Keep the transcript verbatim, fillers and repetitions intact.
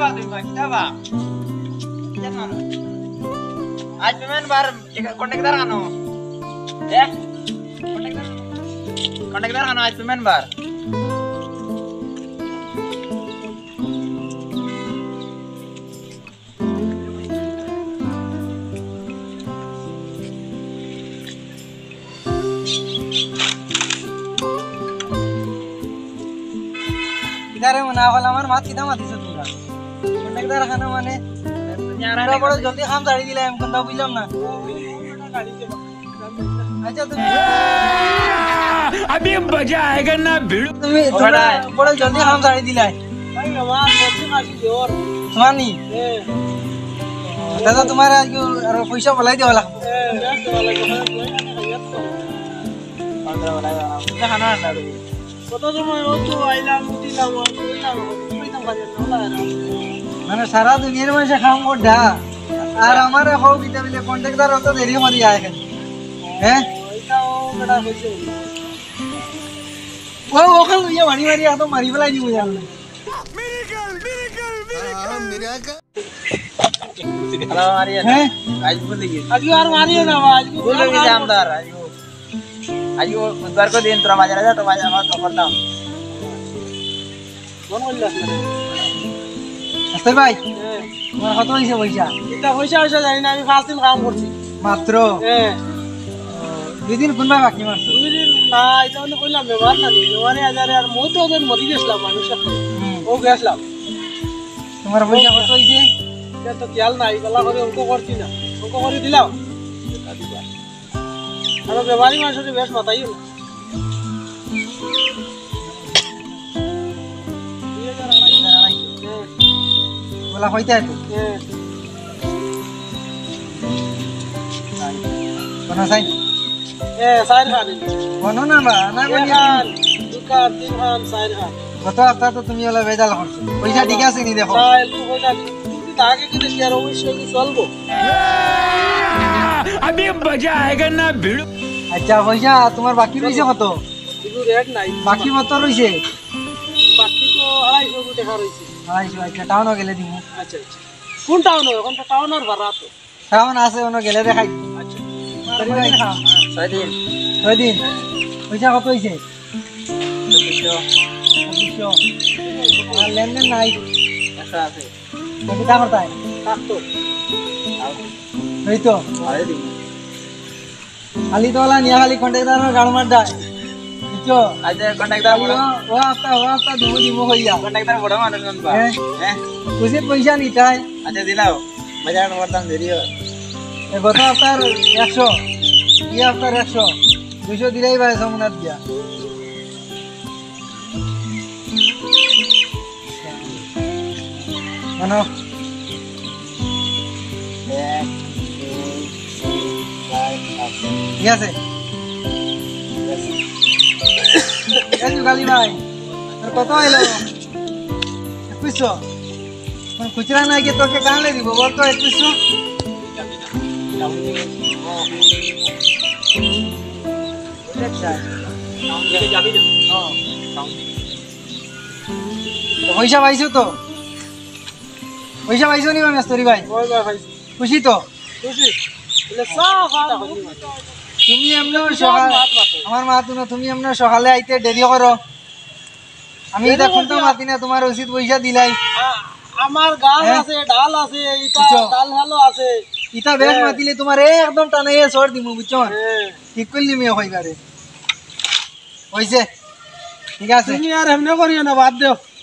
কিতাবা তুমি কিতাবা জানো আজ পেমেন্ট বার কন্ট্রাক্টর আনো এ কন্ট্রাক্টর কন্ট্রাক্টর আনো আজ পেমেন্ট বার इधर मना वाला हमार मात कितना माती से तुमरा कनेक्टर खाना माने यारा बड़ा जल्दी काम साड़ी दिला हम कंदा बुझलम ना अच्छा तुम अभी मजा आएगा ना भिड़ तुम बड़ा जल्दी काम साड़ी दिला भाई हमार मोटी खासी जोर मानी दादा तुम्हारा आज पैसा बोलाई दे वाला पंद्रह वाला खाना ना কত সময় হতো আইলাম উঠিলাম কইলাম কইতাম কাজে না মানে সারা দুনিয়ার মানুষ কাম করডা আর আমার হও কিটা বলে কন্ট্রাক্টর অত দেরি মারি আয় কেন হ্যাঁ ওইটাও বড় হইছে ও ওখান ইয়া মারি মারি এত মারি ফেলাই দিব জান miracle miracle miracle miracle hello Maria হ্যাঁ আজ বলে গিয়ে আজকে আর মারিও না আজ বলে গিয়ে আমদার আজও আজও বুধবার को दिन তোরা বাজারে যা তো বাজার আমার তো করতাম কোন বললাস না আস্তে ভাই তোমার কত হইছে পয়সা এটা পয়সা পয়সা জানি না আমি পাঁচ দিন কাম করছি মাত্র হ্যাঁ দুই দিন কোনবা বাকি মারছো দুই দিন না এটা মানে কইলাম ব্যবহার না দিই মানে হাজারে আর মই তো ওদের মরি গেছলাম মানুষ ও গেছলাম তোমার পয়সা কত হইছে এটা তো খেয়াল নাই গলা করে অঙ্ক করছি না অঙ্ক করে দিলাম আর ব্যবহারী মানুষের বেশ মাথাইও না बोला होता है तू बना साइन ए साइन खान बनो ना बा ना बनी खान दुकान तीन खान साइन खान बता आता तो तुम ये वाला भेजा ला पैसा ठीक है नहीं देखो साइन तू पैसा तू आगे की यार वो इशू सॉल्व अभी मजा आएगा ना भिड़ अच्छा पैसा तुम्हार बाकी রইছে কত কিন্তু রেট নাই বাকি কত রইছে বাকি তো আড়াইশো টাকা রইছে আড়াইশো আচ্ছা টাউন গেলে দিমু আচ্ছা আচ্ছা কোন টাউন এখন তো টাউন আর ভাড়া তো টাউন আছে ওনো গেলে দেখাই আচ্ছা তরি ভাই হ্যাঁ ছয় দিন ছয় দিন পয়সা কত হইছে চব্বিশশো চব্বিশশো আর লেনদেন নাই একশো আছে কত টাকা করতে হয় সাতশো এই তো আরে দিন খালি তো वाला নিয়া খালি কন্ট্রাক্টর গাড় মার যায় বুঝছো আজ কন্ট্রাক্টর বড় ও আপটা ও আপটা দিমু দিমু হইয়া কন্ট্রাক্টর বড় মানুষ নবা হ্যাঁ তুই পয়সা নিতাই আচ্ছা দিলাও বাজার করতাম দেরি হয় এ গত আপনার একশো কি আপনার একশো দুইশো দিলেই ভাই সমনাথ দিয়া মানো ঠিক আছে গালি ভাই কত আইলো একুশশো খুচরা নাই গিয়ে তোকে কানলে দিব বল তো একুশশো পয়সা পাইছো তো পয়সা পাইছো নি মেস্তরি ভাই খুশি তো তুমি এমন সকাল আমার মা তুমি তুমি এমন সকালে আইতে দেরি করো আমি দেখুন তো মাতি না তোমার উচিত পয়সা দিলাই আমার গাছ আছে ডাল আছে ইটা ডাল ভালো আছে ইটা বেশ মাতিলে তোমার একদম টানাইয়া ছড় দিমু বুঝছো ঠিক করলি মিয়া হইবারে হইছে ঠিক আছে তুমি আর এমনি করিও না বাদ দেও